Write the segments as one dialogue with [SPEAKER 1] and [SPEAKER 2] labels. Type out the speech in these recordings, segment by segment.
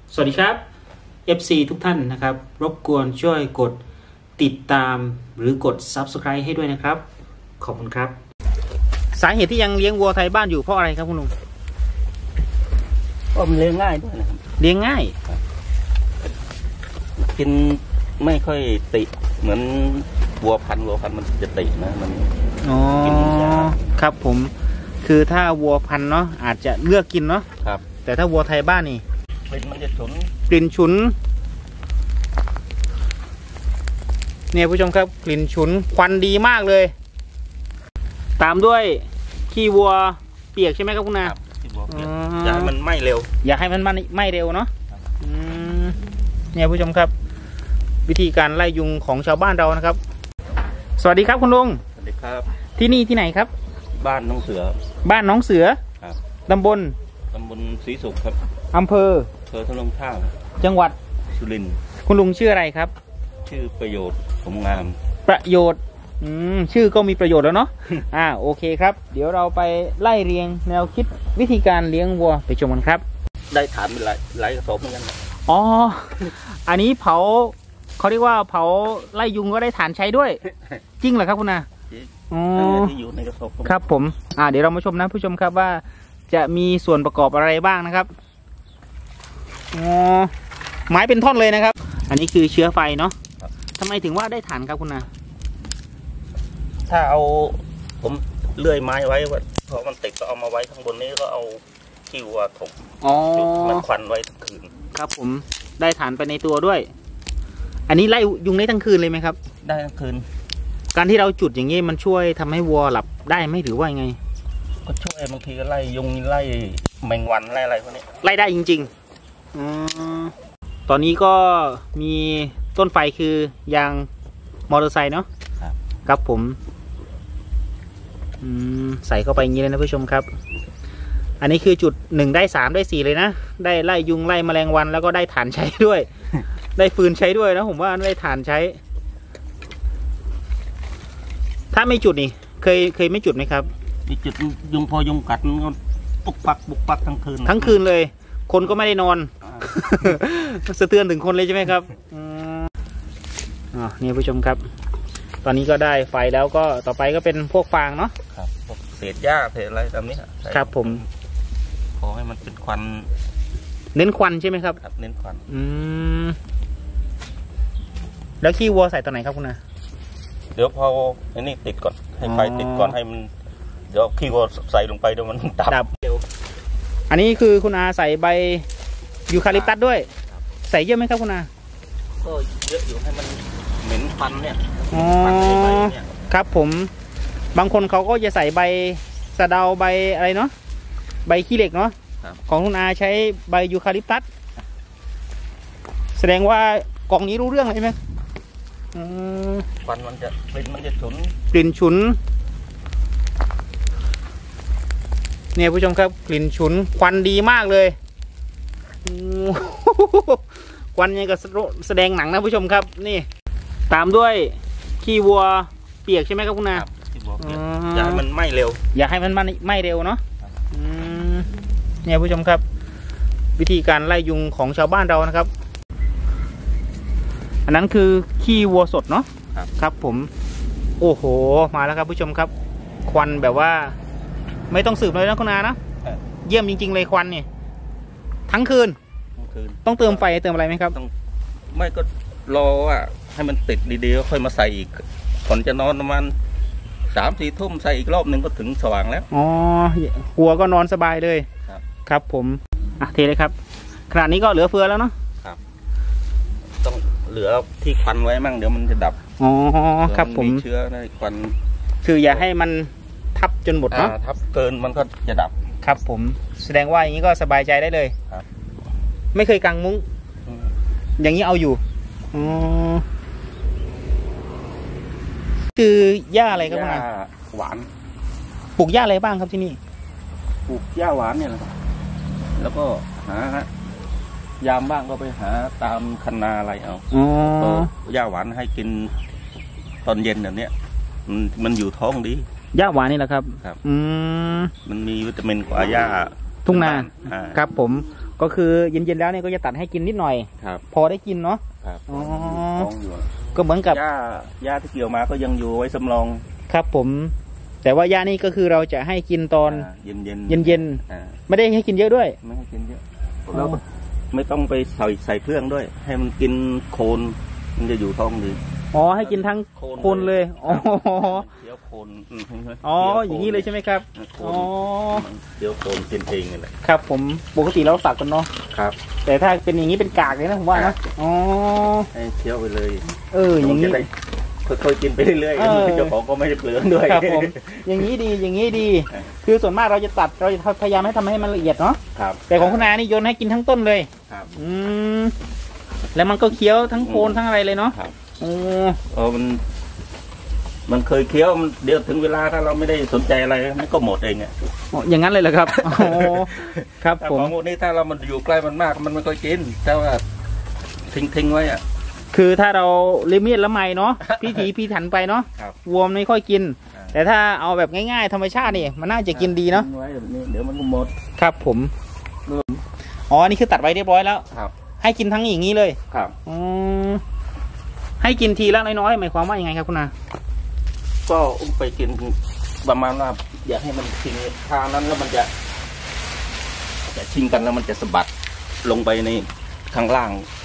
[SPEAKER 1] สวัสดีครับ FC ทุกท่านนะครับรบกวนช่วยกดติดตามหรือกด Subscribe ให้ด้วยนะครับขอบคุณครับสาเหตุที่ยังเลี้ยงวัวไทยบ้านอยู่เพราะอะไรครับคุณลุง
[SPEAKER 2] ก็มันเลี้ยงง่ายด้วยนะครับ
[SPEAKER 1] เลี้ยงง่าย
[SPEAKER 2] กินไม่ค่อยติดเหมือนวัวพันธุ์มันจะติดนะมัน
[SPEAKER 1] กินยาครับผมคือถ้าวัวพันธุ์เนาะอาจจะเลือกกินเนาะ
[SPEAKER 2] ครับ
[SPEAKER 1] แต่ถ้าวัวไทยบ้านนี่
[SPEAKER 2] กลิ่นมันจะฉุน
[SPEAKER 1] เนี่ยผู้ชมครับกลิ่นฉุนควันดีมากเลยตามด้วยขี้วัวเปียกใช่ไหมครับคุณนา
[SPEAKER 2] ขี้วัวเปียกอย่าให้มันไหม้เร็ว
[SPEAKER 1] อย่าให้มันไหม้เร็วเนาะเนี่ยผู้ชมครับวิธีการไล่ยุงของชาวบ้านเรานะครับสวัสดีครับคุณลุง
[SPEAKER 2] สวัสดีครับ
[SPEAKER 1] ที่นี่ที่ไหนครับ
[SPEAKER 2] บ้านน้องเสือ
[SPEAKER 1] ครับตำบล
[SPEAKER 2] ศรีสุขครับ
[SPEAKER 1] อำเภอ
[SPEAKER 2] ทะลงท่า
[SPEAKER 1] จังหวัด
[SPEAKER 2] สุรินทร์
[SPEAKER 1] คุณลุงชื่ออะไรครับ
[SPEAKER 2] ชื่อประโยชน์สมงาม
[SPEAKER 1] ประโยชน์ชื่อก็มีประโยชน์แล้วเนาะ โอเคครับเดี๋ยวเราไปไล่เรียงแนวคิดวิธีการเลี้ยงวัวไปชมกันครับ
[SPEAKER 2] ได้ฐานเป็นหลายกระสอบเหมือนกัน
[SPEAKER 1] อ๋ออันนี้เผาเขาเรียกว่าเผาไล่ยุงก็ได้ฐานใช้ด้วยจริงเหรอครับคุณนา
[SPEAKER 2] อ๋อที่อยู่ในกระสอบ
[SPEAKER 1] ครับผมเดี๋ยวเรามาชมนะผู้ชมครับว่าจะมีส่วนประกอบอะไรบ้างนะครับไม้เป็นท่อนเลยนะครับอันนี้คือเชื้อไฟเนาะทำไมถึงว่าได้ฐานครับคุณนา
[SPEAKER 2] ถ้าเอาผมเลื่อยไม้ไว้ว่าพอมันติดก็เอามาไว้ข้างบนนี้ก็เอาขี้วัวถมจุดมันควันไว้ทั้งคืน
[SPEAKER 1] ครับผมได้ฐานไปในตัวด้วยอันนี้ไล่ยุงได้ทั้งคืนเลยไหมครับ
[SPEAKER 2] ได้ทั้งคืน
[SPEAKER 1] การที่เราจุดอย่างนี้มันช่วยทำให้วัวหลับได้ไหมหรือว่าไง
[SPEAKER 2] ก็ช่วยบางทีก็ไล่ยุงไล่แมงวันไล่อะไรพวกนี้
[SPEAKER 1] ไล่ได้จริงๆตอนนี้ก็มีต้นไฟคือยางมอเตอร์ไซค์เนาะครับผมใส่เข้าไปอย่างนี้เลยนะผู้ชมครับอันนี้คือจุด1ได้3ได้4เลยนะได้ไล่ยุงไล่แมลงวันแล้วก็ได้ถ่านใช้ด้วย ได้ฟืนใช้ด้วยนะผมว่าได้ถ่านใช้ถ้าไม่จุดนี่เคยไม่จุดไหมครับ
[SPEAKER 2] มีจุดยุงพอยุงกัดมันปุกปักทั้ง
[SPEAKER 1] คืนเลยคนก็ไม่ได้นอนสะเทือนถึงคนเลยใช่ไหมครับนี่ผู้ชมครับตอนนี้ก็ได้ไฟแล้วก็ต่อไปก็เป็นพวกฟางเนาะ
[SPEAKER 2] ครับเศษหญ้าเศษอะไรตามนี้
[SPEAKER 1] ครับผม
[SPEAKER 2] ขอให้มันเป็นควัน
[SPEAKER 1] เน้นควันใช่ไหมครับ
[SPEAKER 2] เน้นควัน
[SPEAKER 1] แล้วขี้วัวใส่ตอนไหนครับคุณนา
[SPEAKER 2] เดี๋ยวพอไอ้นี่ติดก่อนให้ไฟติดก่อนให้มันเดี๋ยวขี้วัวใส่ลงไปเดี๋ยวมันดับ
[SPEAKER 1] เร็วอันนี้คือคุณอาใส่ใบยูคาลิปตัสด้วยใส่เยอะไหมครับคุณอา
[SPEAKER 2] ก็เยอะอยู่ให้มันเหม็นควันเนี่ย
[SPEAKER 1] ครับผมบางคนเขาก็จะใส่ใบสะเดาใบอะไรเนาะใบขี้เหล็กเนาะของคุณอาใช้ใบยูคาลิปตัสแสดงว่ากล่องนี้รู้เรื่องเลยไหม
[SPEAKER 2] ควันมันจะกลิ่น
[SPEAKER 1] ฉุนเนี่ยผู้ชมครับกลิ่นฉุนควันดีมากเลยควันยังกับแสดงหนังนะผู้ชมครับนี่ตามด้วยขี้วัวเปียกใช่ไหมครับคุณนา
[SPEAKER 2] ขี้วัวเปียกอย่าให้มันไหม้เร็ว
[SPEAKER 1] เนาะเนี่ยผู้ชมครับวิธีการไล่ยุงของชาวบ้านเรานะครับอันนั้นคือขี้วัวสดเนาะครับผมโอ้โหมาแล้วครับผู้ชมครับควันแบบว่าไม่ต้องสืบเลยนะคุณนานะเยี่ยมจริงๆเลยควันนี่ทั้งคืนต้องเติมไฟเติมอะไรไหมครับ
[SPEAKER 2] ไม่ก็รอว่าให้มันติดดีๆค่อยมาใส่อีกก่อนจะนอนประมาณ3-4 ทุ่มใส่อีกรอบหนึ่งก็ถึงสว่างแล้ว
[SPEAKER 1] หัวก็นอนสบายเลยครับผมเทเลยครับขนาดนี้ก็เหลือเฟือแล้วเนาะ
[SPEAKER 2] ครับต้องเหลือที่ควันไว้มั่งเดี๋ยวมันจะดับ
[SPEAKER 1] ครับผม
[SPEAKER 2] เชื้อในควัน
[SPEAKER 1] คืออย่าให้มันทับจนหมดเนาะ
[SPEAKER 2] ทับเกินมันก็จะดับ
[SPEAKER 1] ครับผมแสดงว่าอย่างนี้ก็สบายใจได้เลย
[SPEAKER 2] ครับ
[SPEAKER 1] ไม่เคยกางมุ้งอย่างนี้เอาอยู่คือหญ้าอะไรครับหญ้า
[SPEAKER 2] หวาน
[SPEAKER 1] ปลูกหญ้าอะไรบ้างครับที่นี่
[SPEAKER 2] ปลูกหญ้าหวานเนี่ยแหละแล้วก็หายามบ้างก็ไปหาตามคันนาอะไรเอาหญ้าหวานให้กินตอนเย็นแบบนี้มันอยู่ท้องดี
[SPEAKER 1] หญ้าหวานนี่แหละครับ
[SPEAKER 2] มันมีวิตามินกว่าหญ้า
[SPEAKER 1] ทุ่งนาครับผมก็คือเย็นๆแล้วเนี่ยก็จะตัดให้กินนิดหน่อย
[SPEAKER 2] ครับ
[SPEAKER 1] พอได้กินเนาะ
[SPEAKER 2] ครับ
[SPEAKER 1] อ๋อ
[SPEAKER 2] ท้องอยู่
[SPEAKER 1] ก็เหมือนกับ
[SPEAKER 2] หญ้าที่เกี่ยวมาก็ยังอยู่ไว้สำรอง
[SPEAKER 1] ครับผม แต่ว่าหญ้านี่ก็คือเราจะให้กินตอน
[SPEAKER 2] เย็น
[SPEAKER 1] เย็น
[SPEAKER 2] อ่า
[SPEAKER 1] ๆไม่ได้ให้กินเยอะด้วย
[SPEAKER 2] ไม่ให้กินเยอะ
[SPEAKER 1] อ๋อ
[SPEAKER 2] เราไม่ต้องไปใส่เครื่องด้วย ให้มันกินโคนมันจะอยู่ท้องดี
[SPEAKER 1] อ๋อให้กินทั้งโคนเลยอ๋อ
[SPEAKER 2] เดี๋ยวโคน
[SPEAKER 1] อ๋ออย่างนี้เลยใช่ไหมครับ
[SPEAKER 2] โค
[SPEAKER 1] อ๋อ
[SPEAKER 2] นเดี๋ยวโคนกินเองนี่แหละ
[SPEAKER 1] ครับผมปกติเราฝักกันเนาะ
[SPEAKER 2] ครับ
[SPEAKER 1] แต่ถ้าเป็นอย่างนี้เป็นกากเลยนะผมว่านะอ๋อ
[SPEAKER 2] ให้เคี้ยวไปเลย
[SPEAKER 1] อย่างนี้
[SPEAKER 2] จะได้ค่อยๆกินไปเรื่อย
[SPEAKER 1] เออ
[SPEAKER 2] ๆเจ้าของก็ไม่ได้เปลืองด้วย
[SPEAKER 1] ครับผมอย่างนี้ดีอย่างนี้ดี คือส่วนมากเราจะตัดเราจะพยายามให้ทำให้มันละเอียดเนาะ
[SPEAKER 2] ครับ
[SPEAKER 1] แต่ของคุณนานี่โยนให้กินทั้งต้นเลย
[SPEAKER 2] ครับ
[SPEAKER 1] แล้วมันก็เคี้ยวทั้งโคนทั้งอะไรเลยเนาะ
[SPEAKER 2] ครับ
[SPEAKER 1] โอ้
[SPEAKER 2] มันเคยเคี้ยวมันเดี๋ยวถึงเวลาถ้าเราไม่ได้สนใจอะไรมันก็หมดเองอ่ะ
[SPEAKER 1] อย่างนั้นเลยเหรอครับโอ้ครับ
[SPEAKER 2] แต่
[SPEAKER 1] ผม
[SPEAKER 2] ของพวกนี้ถ้าเรามันอยู่ใกล้มันมากมันไม่ค่อยกินแต่ว่าทิ้งไว้อ่ะ
[SPEAKER 1] คือถ้าเราเลี้ยงเมียดละไมเนาะพิถีพิถันไปเนาะ
[SPEAKER 2] ครับ
[SPEAKER 1] วัวมันไม่ค่อยกิน แต่ถ้าเอาแบบง่ายๆธรรมชาตินี่มันน่าจะกินดีเนาะ
[SPEAKER 2] ทิ้งไว้แบบนี้เดี๋ยวมันก็หมด
[SPEAKER 1] ครับผมอ๋อนี่คือตัดไว้เรียบร้อยแล้ว
[SPEAKER 2] ครับ
[SPEAKER 1] ให้กินทั้งอย่างนี้เลย
[SPEAKER 2] ครับ
[SPEAKER 1] อืมให้กินทีละน้อยๆหมายความว่ายังไงครับคุณนา
[SPEAKER 2] ก็อุ้มไปกินประมาณว่าอยากให้มันกินทางนั้นแล้วมันจะชิงกันแล้วมันจะสะบัดลงไปในข้างล่าง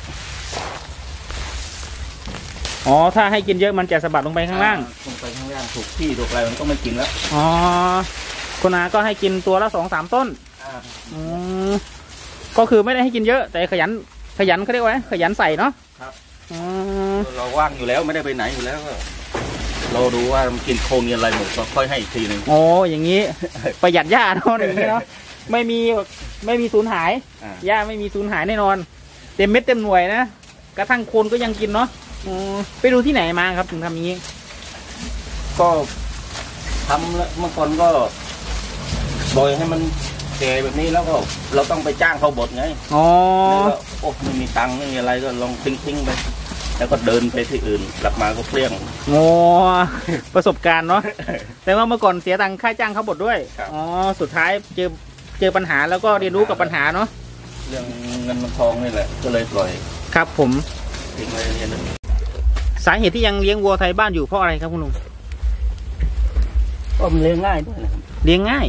[SPEAKER 1] อ๋อถ้าให้กินเยอะมันจะสะบัดลงไปข้างล่าง
[SPEAKER 2] ลงไปข้างล่างถูกที่ถูกอะไรมันก็ไม่กินแล้ว
[SPEAKER 1] อ๋อคุณนาก็ให้กินตัวละ2-3 ต้นอืมก็คือไม่ได้ให้กินเยอะ แต่ขยันเขาเรียกว่าไงขยันใส่เนาะ
[SPEAKER 2] ครับ
[SPEAKER 1] อืม
[SPEAKER 2] เราว่างอยู่แล้วไม่ได้ไปไหนอยู่แล้วก็เราดูว่ามันกินโคมีอะไรหมดก็ค่อยให้อีกทีหนึ่ง
[SPEAKER 1] โอ้อย่างนี้ ประหยัดหญ้าเนาะอย่างนี้เนาะไม่มีสูญหายหญ้าไม่มีสูญหายแน่นอน เต็มเม็ดเต็มหน่วยนะกระทั่งโคนก็ยังกินเนาะไปดูที่ไหนมาครับถึงทำอย่างนี้
[SPEAKER 2] ก็ทำแล้วเมื่อก่อนก็ปล่อยให้มันแก่แบบนี้แล้วก็เราต้องไปจ้างเขาบดไง
[SPEAKER 1] อ๋อ
[SPEAKER 2] แล้วก็โอ้ไม่มีตังค์ไม่มีอะไรก็ลองทิ้งไปแล้วก็เดินไปที่อื่นกลับมาก็เปรี้ยง
[SPEAKER 1] โอ้ประสบการณ์เนาะ แต่ว่าเมื่อก่อนเสียตังค่าจ้างเขาบดด้วย
[SPEAKER 2] ครับ
[SPEAKER 1] อ๋อสุดท้ายเจอปัญหาแล้วก็เรียนรู้กับปัญหาเนาะ
[SPEAKER 2] เรื่องเงินทองนี่แหละก็เลยปล่อย
[SPEAKER 1] ครับผม
[SPEAKER 2] ทิ้งไว้อย่างนี้
[SPEAKER 1] สาเหตุที่ยังเลี้ยงวัวไทยบ้านอยู่เพราะอะไรครับคุณลุง
[SPEAKER 2] ก็มันเลี้ยงง่ายด้วยนะครับ
[SPEAKER 1] เลี้ยงง่าย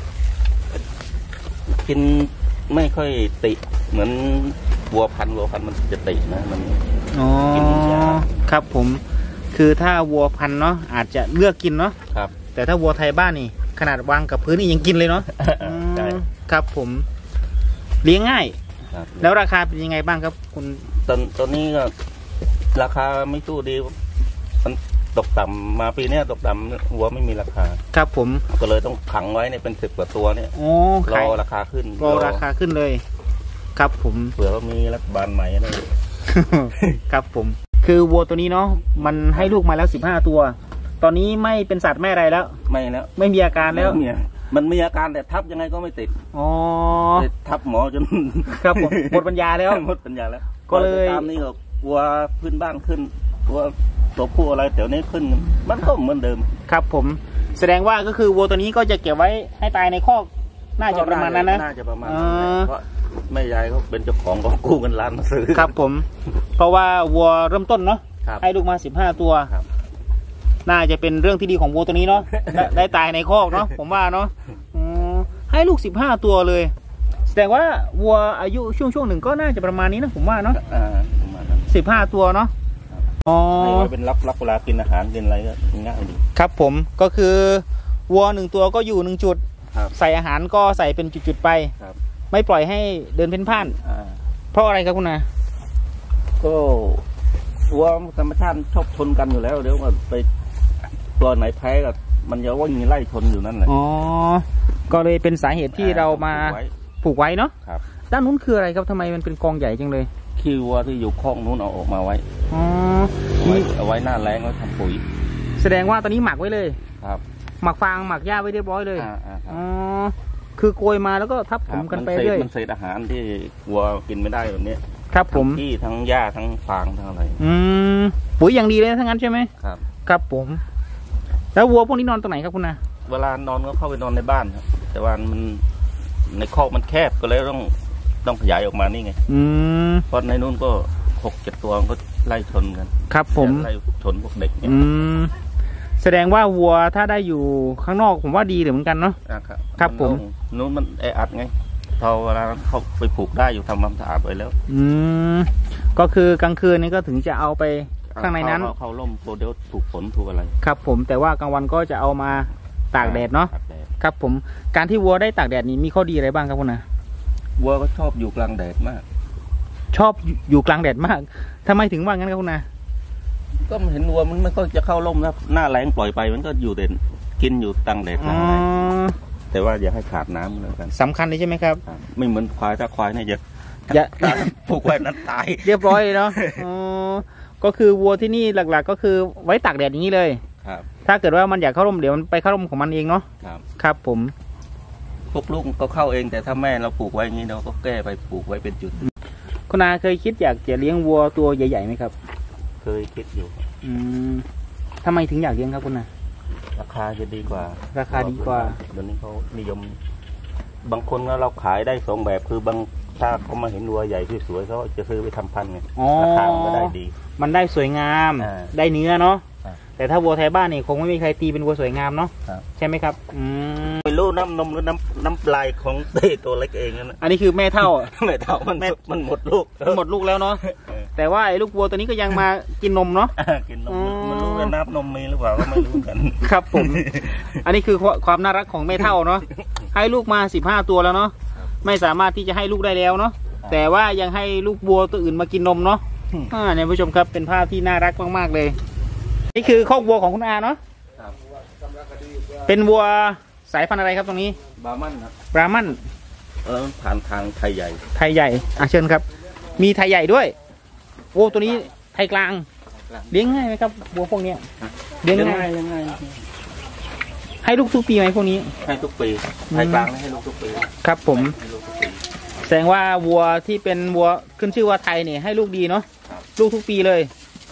[SPEAKER 2] กินไม่ค่อยติเหมือนวัวพันธุ์มันจะตินะมัน
[SPEAKER 1] อ๋อ
[SPEAKER 2] กินยา
[SPEAKER 1] ครับผม คือถ้าวัวพันธุ์เนาะอาจจะเลือกกินเนาะ
[SPEAKER 2] ครับ
[SPEAKER 1] แต่ถ้าวัวไทยบ้านนี่ขนาดวางกับพื้นนี่ยังกินเลยเนาะ
[SPEAKER 2] ใช่
[SPEAKER 1] ครับผม เลี้ยงง่าย
[SPEAKER 2] ครับ
[SPEAKER 1] แล้วราคาเป็นยังไงบ้างครับคุณ
[SPEAKER 2] ตอนนี้ก็ราคาไม่สู้ดีมันตกต่ำมาปีนี้ตกต่ำวัวไม่มีราคา
[SPEAKER 1] ครับผม
[SPEAKER 2] ก็เลยต้องขังไว้ในเป็น10 กว่าตัวเนี่ย
[SPEAKER 1] โอ้
[SPEAKER 2] ร
[SPEAKER 1] ขาย
[SPEAKER 2] อราคาขึ้น
[SPEAKER 1] รอราคาขึ้นเลย ครับผม
[SPEAKER 2] เผื่อว่ามีรัฐบาลใหม่นะ
[SPEAKER 1] ครับผม คือวัวตัวนี้เนาะมันให้ลูกมาแล้ว15 ตัว ตอนนี้ไม่เป็นสัตว์ไม่อะไรแล้ว
[SPEAKER 2] ไม่แล้ว
[SPEAKER 1] ไม่มีอาการแล้ว
[SPEAKER 2] มันมีอาการแต่ทับยังไงก็ไม่ติด
[SPEAKER 1] อ๋อ
[SPEAKER 2] ทับหมอจน
[SPEAKER 1] ครับผมหมดปัญญาแล้ว
[SPEAKER 2] หมดปัญญาแล้ว
[SPEAKER 1] ก็เลย
[SPEAKER 2] ตามนี่ก็วัวพื้นบ้านขึ้นวัวตัวผู้อะไรแถวนี้ขึ้น มันก็เหมือนเดิม
[SPEAKER 1] ครับผม แสดงว่าก็คือวัวตัวนี้ก็จะเก็บไว้ให้ตายในคอกน่าจะประมาณนั้นนะ
[SPEAKER 2] น่าจะประมาณนั้นเพราะแม่ยายเขาเป็นเจ้าของก็กู้เงินล้านมาซื้อ
[SPEAKER 1] ครับผม เพราะว่าวัวเริ่มต้นเนาะ
[SPEAKER 2] ครับ
[SPEAKER 1] ให้ลูกมา15 ตัว
[SPEAKER 2] ครับ
[SPEAKER 1] น่าจะเป็นเรื่องที่ดีของวัวตัวนี้เนาะ ได้ตายในคอกเนาะผมว่าเนาะให้ลูก15 ตัวเลย แสดงว่าวัวอายุช่วงหนึ่งก็น่าจะประมาณนี้นะผมว่าเนาะ
[SPEAKER 2] ประมาณนั้น
[SPEAKER 1] 15 ตัวเนาะอ๋อ
[SPEAKER 2] ให้ไว้เป็นรับเวลากินอาหารกินอะไรก็ง่ายดี
[SPEAKER 1] ครับผมก็คือวัว1 ตัวก็อยู่1 จุด
[SPEAKER 2] ครับ
[SPEAKER 1] ใส่อาหารก็ใส่เป็นจุดๆไป
[SPEAKER 2] ครับ
[SPEAKER 1] ไม่ปล่อยให้เดินเพ่นพ่าน เพราะอะไรครับคุณนา
[SPEAKER 2] ก็วัวธรรมชาติชอบชนกันอยู่แล้วเดี๋ยวก็ไปตัวไหนแพ้ก็มันจะวิ่งไล่ชนอยู่นั่นแหละ
[SPEAKER 1] อ๋อก็เลยเป็นสาเหตุที่เรามา
[SPEAKER 2] ไว้
[SPEAKER 1] ผูกไว้เนาะ
[SPEAKER 2] ครับ
[SPEAKER 1] ด้านนู้นคืออะไรครับทำไมมันเป็นกองใหญ่จังเลย
[SPEAKER 2] ขี้วัวที่อยู่คอกนู้นเอาออกมาไว้
[SPEAKER 1] อ๋อ
[SPEAKER 2] เอาไว้หน้าแรงไว้ทำปุ๋ย
[SPEAKER 1] แสดงว่าตอนนี้หมักไว้เลย
[SPEAKER 2] ครับ
[SPEAKER 1] หมักฟางหมักหญ้าไว้เรียบร้อยเลย
[SPEAKER 2] ครับ
[SPEAKER 1] อ๋อคือโกยมาแล้วก็ทับผมกันไปเรื่อย
[SPEAKER 2] มันเศษอาหารที่วัวกินไม่ได้แบบนี้
[SPEAKER 1] ครับผม
[SPEAKER 2] ทั้งขี้ทั้งหญ้าทั้งฟางทั้งอะไร
[SPEAKER 1] ปุ๋ยอย่างดีเลยทั้งนั้นใช่ไหม
[SPEAKER 2] ครับ
[SPEAKER 1] ครับผม แล้ววัวพวกนี้นอนตรงไหนครับคุณนา
[SPEAKER 2] เวลานอนก็เข้าไปนอนในบ้านครับแต่ว่ามันในคอกมันแคบก็เลยต้องต้องขยายออกมานี่ไงเพราะในนู้นก็6-7 ตัวก็ไล่ชนกัน
[SPEAKER 1] ครับผม
[SPEAKER 2] ไล่ชนพวกเด็กเนี่ย
[SPEAKER 1] แสดงว่าวัวถ้าได้อยู่ข้างนอกผมว่าดีเหมือนกันเนาะครับผม
[SPEAKER 2] นู้นมันแออัดไงพอเวลาเขาไปผูกได้อยู่ทำความสะอาดไว้แล้ว
[SPEAKER 1] ก็คือกลางคืนนี่ก็ถึงจะเอาไปข้างในนั้น
[SPEAKER 2] เขาล่มโปรเดลถูกฝนถูกอะไร
[SPEAKER 1] ครับผมแต่ว่ากลางวันก็จะเอามาตากแดดเนาะครับผมการที่วัวได้ตากแดดนี่มีข้อดีอะไรบ้างครับคุณนะ
[SPEAKER 2] วัวก็ชอบอยู่กลางแดดมาก
[SPEAKER 1] ชอบอยู่กลางแดดมากทำไมถึงว่างั้นครับคุณนะ
[SPEAKER 2] ก็เห็นวัวมันไม่ก็จะเข้าร่มนะหน้าแรงปล่อยไปมันก็อยู่เด่นกินอยู่กลางแดดแต่ว่าอย่าให้ขาดน้ำเลยกัน
[SPEAKER 1] สำคัญเลยใช่ไหมครับ
[SPEAKER 2] ไม่เหมือนควายถ้าควายเนี่ย
[SPEAKER 1] อย่า
[SPEAKER 2] ผูกไว้นั้นตาย
[SPEAKER 1] เรียบร้อยเลยเนาะก็คือวัวที่นี่หลักๆก็คือไว้ตากแดดอย่างนี้เลย
[SPEAKER 2] ครับ
[SPEAKER 1] ถ้าเกิดว่ามันอยากเข้าร่มเดี๋ยวมันไปเข้าร่มของมันเองเนาะครับผม
[SPEAKER 2] พวกลูกก็เข้าเองแต่ถ้าแม่เราปลูกไว้อย่างนี้เราก็แก้ไปปลูกไว้เป็นจุด
[SPEAKER 1] คุณอาเคยคิดอยากจะเลี้ยงวัวตัวใหญ่ๆไหมครับ
[SPEAKER 2] เคยคิดอยู่
[SPEAKER 1] ทำไมถึงอยากเลี้ยงครับคุณอา
[SPEAKER 2] ราคาจะดีกว่า
[SPEAKER 1] ราคาดีกว่า
[SPEAKER 2] เดี๋ยวนี้เขานิยมบางคนเราขายได้2 แบบคือบางถ้าเขามาเห็นวัวใหญ่สวยๆเขาจะซื้อไปทำพันธุ์ไงราคามันก็ได้ดี
[SPEAKER 1] มันได้สวยงามได้เนื้อเนาะแต่ถ้าวัวไทยบ้านนี่คงไม่มีใครตีเป็นวัวสวยงามเนาะใช่ไหมครับ
[SPEAKER 2] ไม่รู้น้ำนมหรือน้ำปลายของเต้ตัวเล็กเองนั่น
[SPEAKER 1] อันนี้คือแม่เท่า
[SPEAKER 2] มันหมดลูก
[SPEAKER 1] แล้วเนาะแต่ว่าไอ้ลูกวัวตัวนี้ก็ยังมากินนมเนาะ
[SPEAKER 2] กินนมมันรู้ว่าน้ำนมมีหรือเปล่าก็ไม่รู้กัน
[SPEAKER 1] ครับผมอันนี้คือความน่ารักของแม่เท่าเนาะให้ลูกมา15 ตัวแล้วเนาะไม่สามารถที่จะให้ลูกได้แล้วเนาะแต่ว่ายังให้ลูกวัวตัวอื่นมากินนมเนาะเนี่ยผู้ชมครับเป็นภาพที่น่ารักมากๆเลยนี่คือคอกวัวของคุณอาเนาะเป็นวัวสายพันธุ์อะไรครับตรงนี้
[SPEAKER 2] บรามันครับ
[SPEAKER 1] บรามัน
[SPEAKER 2] ผ่านทางไทยใหญ่
[SPEAKER 1] เชิญครับมีไทยใหญ่ด้วยวัวตัวนี้ไทยกลางเลี้ยงง่ายไหมครับวัวพวกนี้
[SPEAKER 2] เลี้ยงง่าย
[SPEAKER 1] ให้ลูกทุกปีไหมพวกนี้
[SPEAKER 2] ให้ทุกปีไทยกลางให้ลูกทุกปี
[SPEAKER 1] ครับผมแสดงว่าวัวที่เป็นวัวขึ้นชื่อว่าไทยเนี่ยให้ลูกดีเนาะลูกทุกปีเลย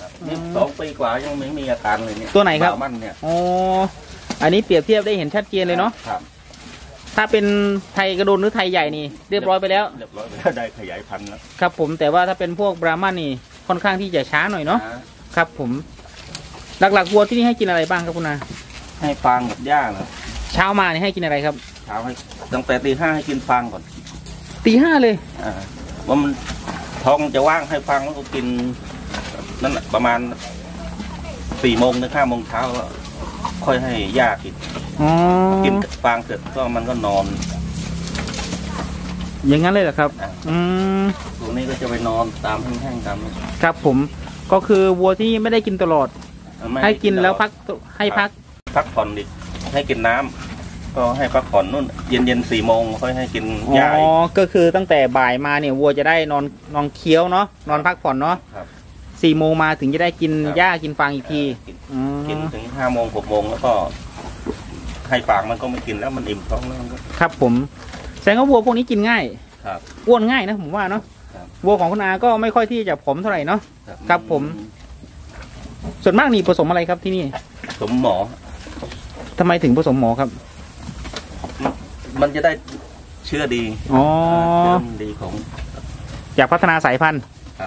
[SPEAKER 2] 2 ปีกว่ายังไม่มีอาการเลยเนี่ย
[SPEAKER 1] ตัวไหนครับ
[SPEAKER 2] มันเนี่ย
[SPEAKER 1] อันนี้เปรียบเทียบได้เห็นชัดเจนเลยเนาะถ้าเป็นไทยกระโดนหรือไทยใหญ่นี่เรียบร้อยไปแล้ว
[SPEAKER 2] ได้ขยายพันธุ์แล้ว
[SPEAKER 1] ครับผมแต่ว่าถ้าเป็นพวกบราหมันนี่ค่อนข้างที่จะช้าหน่อยเนาะครับผมหลักๆวัวที่นี่ให้กินอะไรบ้างครับคุณอา
[SPEAKER 2] ให้ฟางกับหญ้าเหรอ
[SPEAKER 1] เช้ามานี่ให้กินอะไรครับ
[SPEAKER 2] เช้าให้ตั้งแต่ตี 5ให้กินฟางก่อน
[SPEAKER 1] ตี 5เลย
[SPEAKER 2] ว่ามันท้องจะว่างให้ฟางแล้วก็กินนั่นแหละประมาณ4 โมงถึง 5 โมงเช้าค่อยให้หญ้ากินฟางเสร็จก็มันก็นอน
[SPEAKER 1] อย่างนั้นเลยเหรอครับ
[SPEAKER 2] ตัวนี้ก็จะไปนอนตามแห้งๆตาม
[SPEAKER 1] ครับผมก็คือวัวที่ไม่ได้กินตลอดให้กินแล้วพัก
[SPEAKER 2] ผ่อนดิให้กินน้ำก็ให้พักผ่อนนู่นเย็น 4 โมงค่อยให้กินหญ้า
[SPEAKER 1] ก็คือตั้งแต่บ่ายมาเนี่ยวัวจะได้นอนเคี้ยวเนาะนอนพักผ่อนเนาะ4 โมงมาถึงจะได้กินหญ้ากินฟางอีกที
[SPEAKER 2] กินถึง5 โมง 6 โมงแล้วก็ให้ฟางมันก็ไม่กินแล้วมันอิ่มท้องแล้ว
[SPEAKER 1] ครับผมแสดงว่าวัวพวกนี้กินง่ายอ้วนง่ายนะผมว่าเนาะวัวของคุณอาก็ไม่ค่อยที่จะผอมเท่าไหร่เนาะครับผมส่วนมากนี่ผสมอะไรครับที่นี่
[SPEAKER 2] ผสมหมอ
[SPEAKER 1] ทำไมถึงผสมหมอครับ
[SPEAKER 2] มันจะได้เชื้อดีเชื้อดีของ
[SPEAKER 1] อยากพัฒนาสายพันธุ์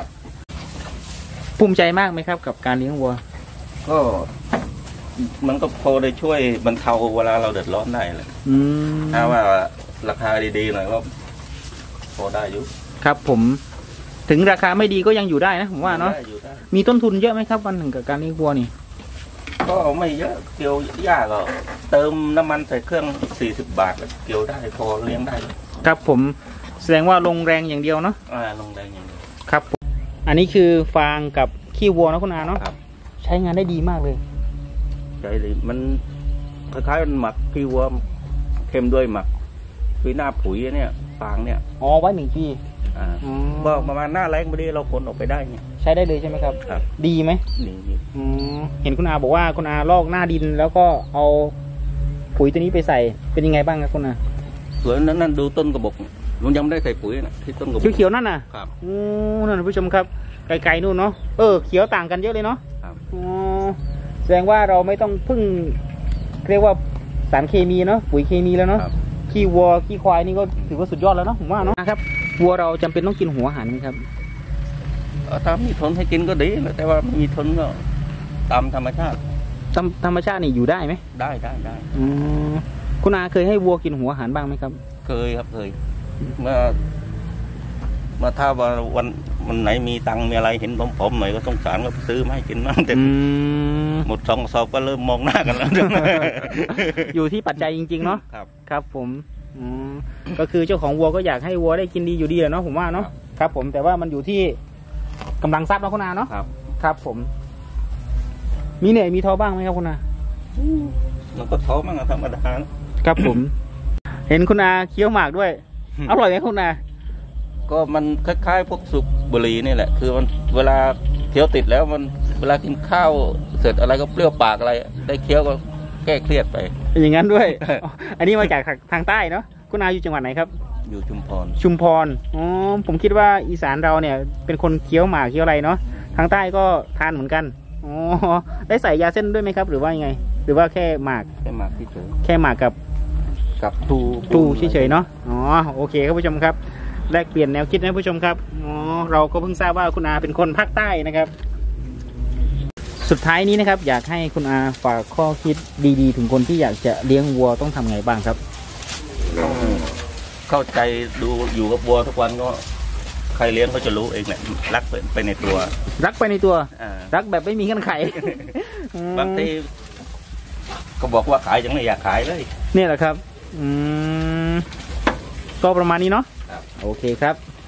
[SPEAKER 1] ภูมิใจมากไหมครับกับการเลี้ยงวัว
[SPEAKER 2] ก็มันก็พอได้ช่วยบรรเทาเวลาเราเดือดร้อนได้เลยถ้าว่าราคาดีๆหน่อยก็พอได้อยู่
[SPEAKER 1] ครับผมถึงราคาไม่ดีก็ยังอยู่ได้นะผมว่าเนาะมีต้นทุนเยอะไหมครับวันหนึ่งกับการเลี้ยงวัวนี่
[SPEAKER 2] ก็ไม่เยอะเกี่ยวหญ้าก็เติมน้ำมันใส่เครื่อง40 บาทเกี่ยวได้พอเลี้ยงได้
[SPEAKER 1] ครับผมแสดงว่าลงแรงอย่างเดียวเนาะ
[SPEAKER 2] ลงแรงอย่างเดียว
[SPEAKER 1] ครับอันนี้คือฟางกับขี้วัวนะคุณอาเนาะใช้งานได้ดีมากเลย
[SPEAKER 2] ใช่เลยมันคล้ายๆมันหมักขี้วัวเค็มด้วยหมักปีหน้าปุ๋ยเนี่ยฟางเนี่ย
[SPEAKER 1] ไว้1 ปี
[SPEAKER 2] บอกประมาณหน้าแรงพอดีเราขนออกไปได้เนี่ย
[SPEAKER 1] ใช้ได้เลยใช่ไหมครับดีไหม
[SPEAKER 2] ดี
[SPEAKER 1] เห็นคุณอาบอกว่าคุณอาลอกหน้าดินแล้วก็เอาปุ๋ยตัวนี้ไปใส่เป็นยังไงบ้างครับคุณอา
[SPEAKER 2] สวยนั่นดูต้นกระบอกลุงยังไม่ได้ใส่ปุ๋ยนะที่ต้นกระบอก
[SPEAKER 1] เขียวๆนั่นน่ะครับนั่นผู้ชมครับไกลๆนู่นเนาะเขียวต่างกันเยอะเลยเนาะแสดงว่าเราไม่ต้องพึ่งเรียกว่าสารเคมีเนาะปุ๋ยเคมีแล้วเนาะขี้วัวขี้ควายนี่ก็ถือว่าสุดยอดแล้วเนาะผมว่าเนาะครับวัวเราจำเป็นต้องกินหัวอาหารไหมครับ
[SPEAKER 2] ถ้ามีทนให้กินก็ดีแต่ว่าไม่มีทนก็ตามธรรมชาติ
[SPEAKER 1] ธรรมชาตินี่อยู่ได้ไหม
[SPEAKER 2] ได้
[SPEAKER 1] คุณอาเคยให้วัวกินหัวอาหารบ้างไหมครับ
[SPEAKER 2] เคยครับเคยเมื่อถ้าวันไหนมีตังค์มีอะไรเห็นผอมๆหน่อยก็สงสารก็ซื้อมาให้กินบ้างแต่หมด2 กระสอบก็เริ่มมองหน้ากันแล้ว
[SPEAKER 1] อยู่ที่ปัจจัยจริงๆเนาะ ครับผมก็คือเจ้าของวัวก็อยากให้วัวได้กินดีอยู่ดีแหละเนาะผมว่าเนาะครับผมแต่ว่ามันอยู่ที่กำลังทรัพย์นะคุณอาเนาะครับผมมีเหนื่อยมีท้อบ้างไหมครับคุณอา
[SPEAKER 2] มันก็ท้อมั่งธรรมดา
[SPEAKER 1] ครับผม เห็นคุณอาเคี้ยวหมากด้วย อร่อยไหมคุณอา
[SPEAKER 2] ก็มันคล้ายๆพวกสุกบุหรี่นี่แหละคือมันเวลาเคี้ยวติดแล้วมันเวลากินข้าวเสร็จอะไรก็เปรี้ยวปากอะไรได้เคี้ยวก็แก้เครียดไป
[SPEAKER 1] เป็นอย่างนั้นด้วย อันนี้มาจากทางใต้เนาะคุณอาอยู่จังหวัดไหนครับ
[SPEAKER 2] อยู่ชุมพร
[SPEAKER 1] อ๋อผมคิดว่าอีสานเราเนี่ยเป็นคนเคี้ยวหมากเคี้ยวอะไรเนาะทางใต้ก็ทานเหมือนกันอ๋อได้ใส่ยาเส้นด้วยไหมครับหรือว่ายังไงหรือว่าแค่หมาก
[SPEAKER 2] เฉย
[SPEAKER 1] แค่หมากกับตูเฉยๆเนาะอ๋อโอเคครับผู้ชมครับแลกเปลี่ยนแนวคิดนะผู้ชมครับอ๋อเราก็เพิ่งทราบว่าคุณอาเป็นคนภาคใต้นะครับสุดท้ายนี้นะครับอยากให้คุณอาฝากข้อคิดดีๆถึงคนที่อยากจะเลี้ยงวัวต้องทำไงบ้างครับ
[SPEAKER 2] เข้าใจดูอยู่กับวัวทุกวันก็ใครเลี้ยงเขาจะรู้เองแหละรักไปในตัว
[SPEAKER 1] รักแบบไม่มีเงื่อนไข
[SPEAKER 2] บางทีก็บอกว่าขายยังไม่อยากขายเลย
[SPEAKER 1] เนี่ยแหละครับก็ประมาณนี้เนาะโอเคครับ